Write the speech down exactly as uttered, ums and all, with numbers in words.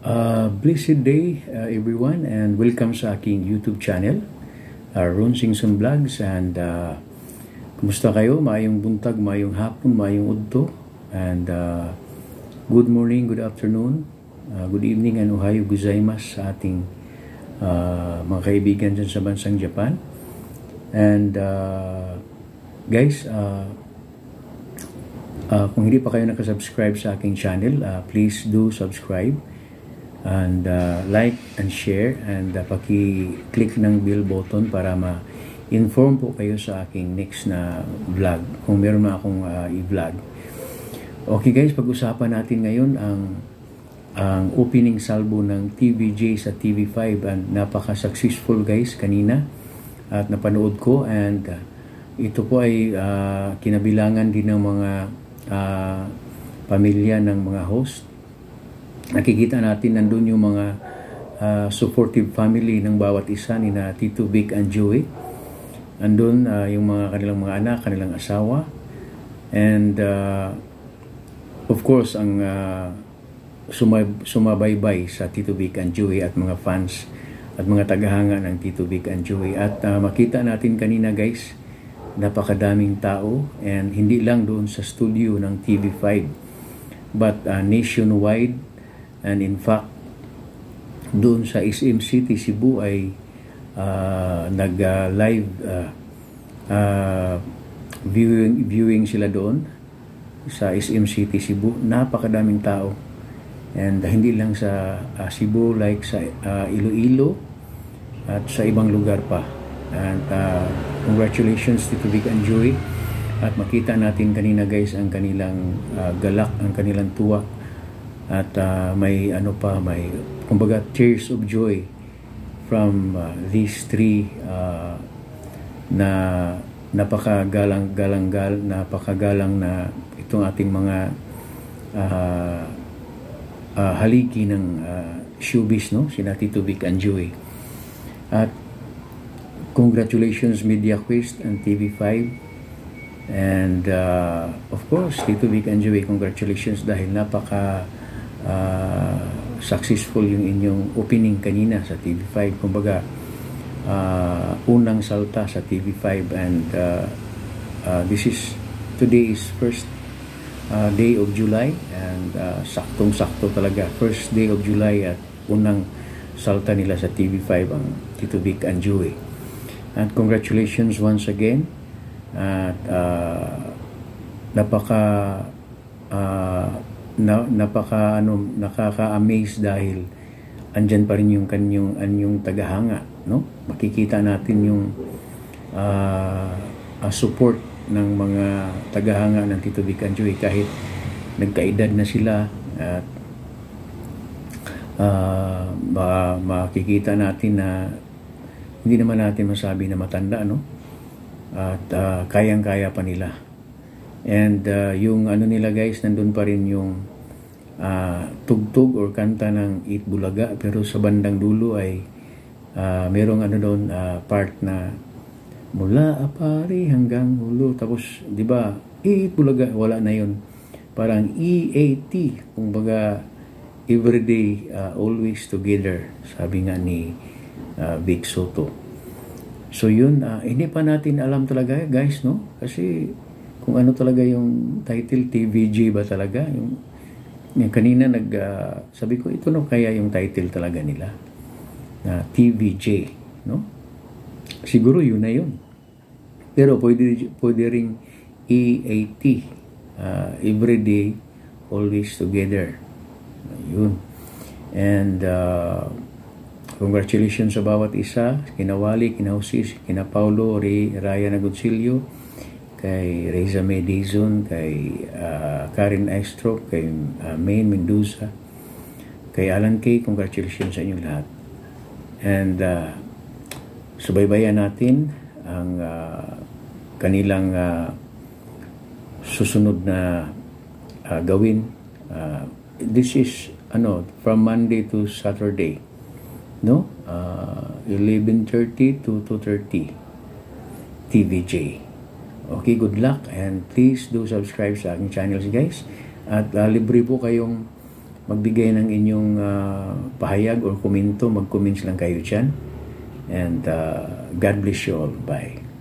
Uh, blessed day uh, everyone, and welcome sa aking YouTube channel, uh, Ron Singson Vlogs. And uh, kumusta kayo? Maayong buntag, maayong hapon, maayong udto, and uh, good morning, good afternoon, uh, good evening, and ohayo gozaimasu sa ating uh, mga kaibigan dyan sa bansang Japan. And uh, guys, uh, uh, kung hindi pa kayo nakasubscribe sa aking channel, uh, please do subscribe and uh, like and share, and uh, paki-click ng bell button para ma-inform po kayo sa aking next na vlog kung meron na akong uh, i-vlog. Okay guys, pag-usapan natin ngayon ang ang opening salvo ng T V J sa T V five, and napaka-successful guys kanina at napanood ko, and uh, ito po ay uh, kinabilangan din ng mga uh, pamilya ng mga host. Nakikita natin nandun yung mga uh, supportive family ng bawat isa ni na Tito Vic and Joey. Andun uh, yung mga kanilang mga anak, kanilang asawa, and uh, of course ang uh, sumab sumabaybay sa Tito Vic and Joey at mga fans at mga tagahanga ng Tito Vic and Joey. At uh, makita natin kanina guys, napakadaming tao, and hindi lang doon sa studio ng T V five but uh, nationwide. And in fact, doon sa S M City, Cebu ay uh, nag-live uh, uh, viewing, viewing sila doon sa S M City, Cebu. Napakadaming tao. And uh, hindi lang sa uh, Cebu, like sa uh, Iloilo at sa ibang lugar pa. And uh, congratulations to Vic and Joey. At makita natin kanina guys ang kanilang uh, galak, ang kanilang tuwa. At uh, may ano pa, may kumbaga tears of joy from uh, these three uh, na napakagalang galang gal napakagalang na itong ating mga uh, uh, haligi ng uh, showbiz, no, sina Tito Vic and Joey. At congratulations Media Quest and T V five, and uh, of course Tito Vic and Joey, congratulations dahil napaka Uh, successful yung inyong opening kanina sa T V five. Kumbaga uh, unang salta sa T V five, and uh, uh, this is today is first uh, day of July, and uh, saktong sakto talaga first day of July at unang salta nila sa T V five ang Tito Vic and Joey. And congratulations once again. At uh, napaka uh, na, napaka ano nakaka-amaze dahil andyan pa rin yung kanyang anyong tagahanga, no? Makikita natin yung uh, uh, support ng mga tagahanga ng Tito Vic and Joey kahit nagkaedad na sila. At uh, ma makikita natin na hindi naman natin masabi na matanda, no? At uh, kayang-kaya pa nila. And uh, yung ano nila guys, nandun pa rin yung uh, tugtog or kanta ng Eat Bulaga, pero sa bandang dulo ay uh, merong ano doon uh, part na mula apari hanggang hulo, tapos di ba Eat Bulaga, wala na yun, parang E A T, kumbaga everyday, uh, always together, sabi nga ni uh, Vic Soto. So yun, uh, hindi pa natin alam talaga guys, no, kasi kung ano talaga yung title, T V J ba talaga? Yung, yung kanina nag, uh, sabi ko, ito no kaya yung title talaga nila na uh, T V J, no? Siguro yun na yun. Pero pwede, pwede ring E A T, uh, everyday, always together. Yun. And uh, congratulations sa bawat isa, kina Wally, kina Jose, kina Paulo, Ray, Ryan Agoncillo, kay Reza Medizon, kay uh, Karen Estro, kay uh, Maine Mendoza, kay Alan K. Congratulations sa inyong lahat. And uh, subaybayan natin ang uh, kanilang uh, susunod na uh, gawin. Uh, this is ano from Monday to Saturday, no? Uh, eleven thirty to two thirty T V J. Okay, good luck, and please do subscribe sa aking channels guys. At uh, libre po kayong magbigay ng inyong uh, pahayag or komento, mag-comments lang kayo dyan. And uh, God bless you all. Bye.